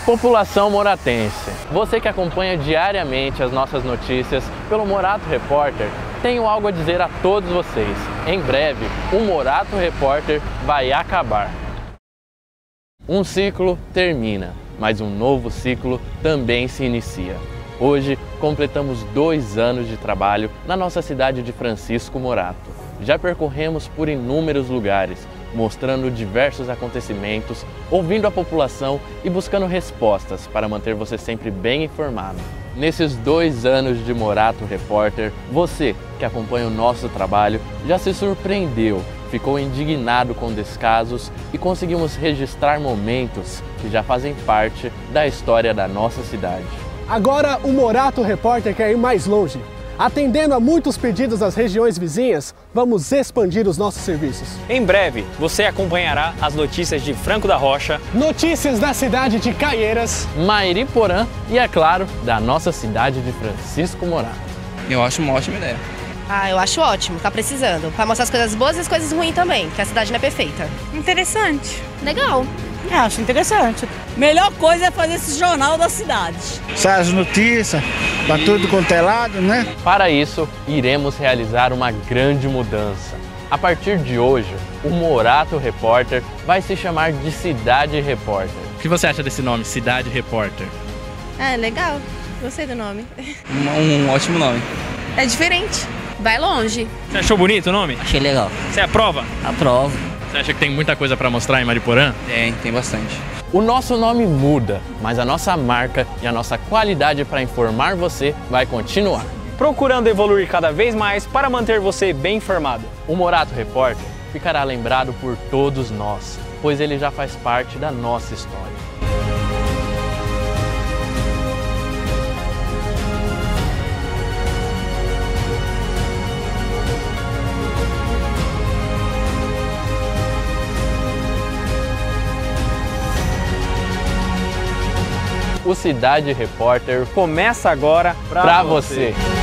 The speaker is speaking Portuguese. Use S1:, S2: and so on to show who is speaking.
S1: População moratense, você que acompanha diariamente as nossas notícias pelo Morato Repórter, tenho algo a dizer a todos vocês. Em breve, o Morato Repórter vai acabar. Um ciclo termina, mas um novo ciclo também se inicia. Hoje, completamos 2 anos de trabalho na nossa cidade de Francisco Morato. Já percorremos por inúmeros lugares, mostrando diversos acontecimentos, ouvindo a população e buscando respostas para manter você sempre bem informado. Nesses 2 anos de Morato Repórter, você que acompanha o nosso trabalho já se surpreendeu, ficou indignado com descasos e conseguimos registrar momentos que já fazem parte da história da nossa cidade.
S2: Agora o Morato Repórter quer ir mais longe. Atendendo a muitos pedidos das regiões vizinhas, vamos expandir os nossos serviços.
S3: Em breve, você acompanhará as notícias de Franco da Rocha,
S2: notícias da cidade de Caieiras,
S1: Mairiporã e, é claro, da nossa cidade de Francisco Morato.
S4: Eu acho uma ótima ideia.
S5: Eu acho ótimo, tá precisando. Pra mostrar as coisas boas e as coisas ruins também, que a cidade não é perfeita.
S6: Interessante.
S5: Legal.
S6: Acho interessante. Melhor coisa é fazer esse jornal da cidade.
S7: Sai as notícias, pra tudo quanto é lado, né?
S1: Para isso, iremos realizar uma grande mudança. A partir de hoje, o Morato Repórter vai se chamar de Cidade Repórter.
S8: O que você acha desse nome, Cidade Repórter?
S5: Legal. Gostei do nome.
S4: Um ótimo nome.
S5: É diferente. Vai longe.
S3: Você achou bonito o nome?
S4: Achei legal.
S3: Você aprova?
S4: Aprovo.
S8: Você acha que tem muita coisa para mostrar em Mairiporã?
S4: Tem bastante.
S1: O nosso nome muda, mas a nossa marca e a nossa qualidade para informar você vai continuar.
S3: Procurando evoluir cada vez mais para manter você bem informado.
S1: O Morato Repórter ficará lembrado por todos nós, pois ele já faz parte da nossa história. O Cidade Repórter
S3: começa agora
S1: pra você.